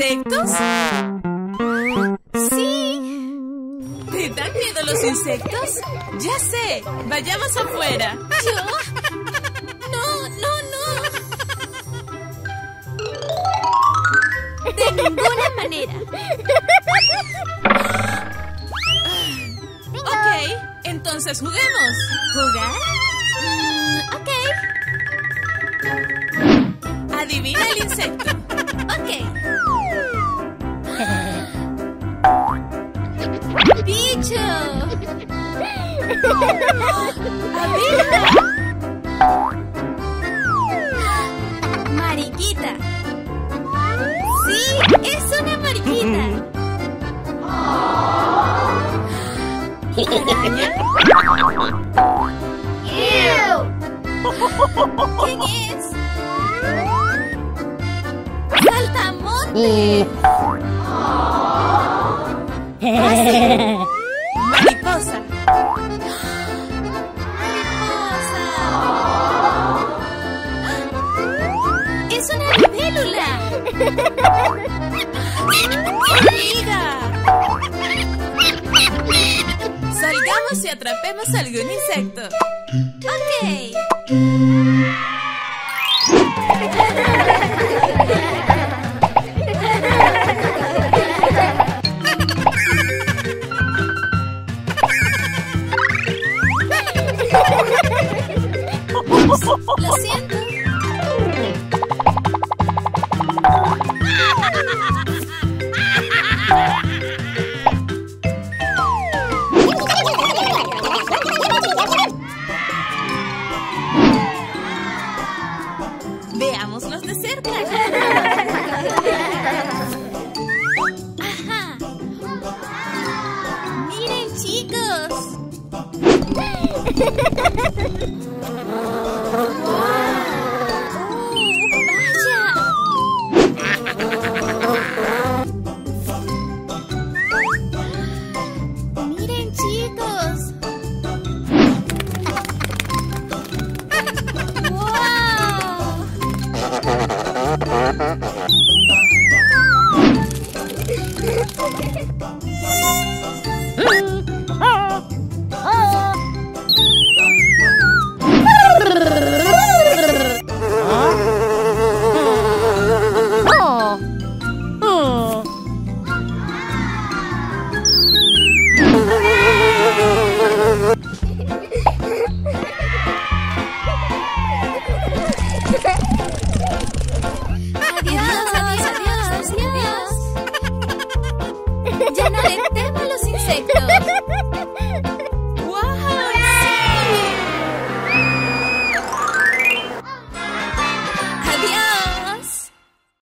insectos? Sí. ¿Te dan miedo los insectos? Ya sé. Vayamos afuera. ¿Yo? No, no, no. De ninguna manera. Ok, entonces juguemos. ¿Jugar? Ok. Adivina el insecto. Ok. ¡Bicho! ¡Adivina! ¡Mariquita! ¡Sí! ¡Es una mariquita! ¿Araña? ¿Quién es? ¡Saltamontes! Mariposa. ¡Mariposa! ¡Es una libélula! ¡Hormiga! Salgamos y atrapemos algún insecto. Ok. Lo siento. Veámoslos de cerca. Ajá. Miren, chicos.